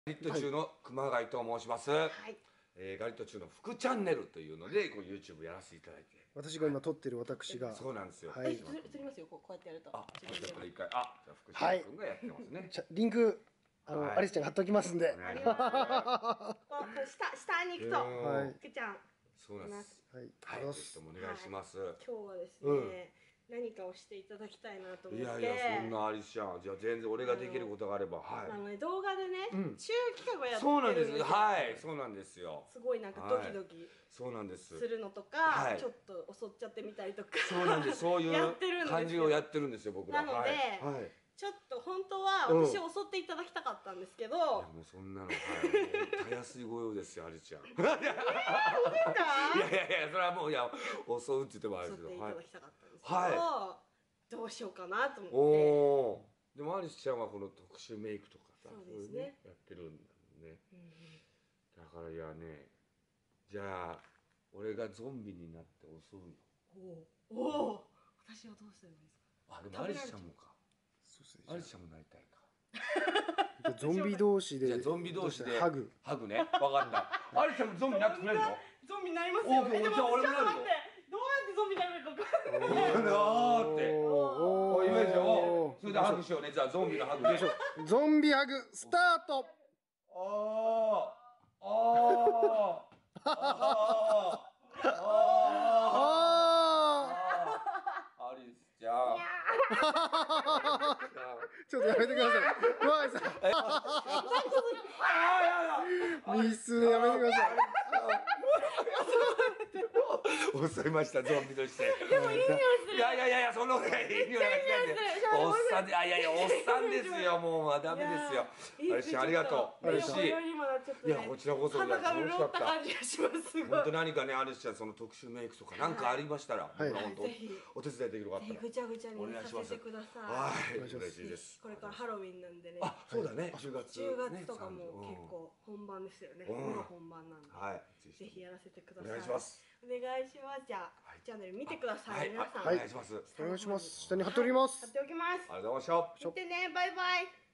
ガリット中の熊谷と申します。ガリット中の副チャンネルというので、こう YouTube やらせていただいて。 私が今撮ってる私が。 そうなんですよ。 はい。 撮りますよ。こうやってやると。 あ、じゃあこれ一回、じゃあ福島君がやってますね。 リンク、アリスちゃんが貼っておきますんで。 下に行くと、福ちゃん。 そうなんです。 はい。 ぜひともお願いします。 今日はですね、何かをしていただきたいなと思って。 いやいや、そんなアリスちゃん、じゃあ全然俺ができることがあれば、はい。 動画でね、中企画をやってるんですよ。 そうなんです。はい、そうなんですよ。 すごいなんかドキドキそうなんですするのとか、ちょっと襲っちゃってみたりとか。 そうなんです。そういう感じをやってるんですよ、僕ら。 なので、ちょっと本当は私を襲っていただきたかったんですけど。いやもうそんなの、たやすいご用ですよ、アリちゃん。いやいやいや、それはもう、いや、襲うって言ってもあるけど。 襲っていただきたかったんですけど、どうしようかなと思って。 おお。でもアリスちゃんはこの特殊メイクとかさ、 そうですね。 やってるんだもんね。だからいやね、じゃあ俺がゾンビになって襲うよ。 おお。私はどうすればいいですか。 あ、でもアリスちゃんもか。アリスちゃんもなりたいか。 ゾンビ同士で。 じゃあゾンビ同士でハグ。 ハグね。わかった。アリスちゃんもゾンビになってくれるの？ ゾンビになりますよ。 じゃあ俺もなるよ。 どうやってゾンビになるのか分かんない。 って。おイメージを。それでハグしようね。じゃあゾンビのハグね。 ゾンビハグスタート。アリスちゃん。 ちょっとやめてください。熊谷さん。ミスやめてください。 襲いましたゾンビとして。 でもいい匂いする。 いやそんなことない。いい匂いがしないで。おっさんで、いやおっさんですよ。もうダメですよ。アリスちゃんありがとう。嬉しい。いやこちらこそ楽しかった。本当何かねアリスちゃんその特殊メイクとかなんかありましたら、僕ら本当お手伝いできるかったらぐちゃぐちゃにさせてください。 はい、嬉しいです。 これからハロウィンなんでね。 あ、そうだね。10 月とかも結構本番ですよね。本番なんで。はい。ぜひやらせてください。 お願いします。 お願いします。じゃあチャンネル見てください。皆さん。 お願いします。 お願いします。下に貼っております。 貼っておきます。 ありがとうございました。 見てね。バイバイ。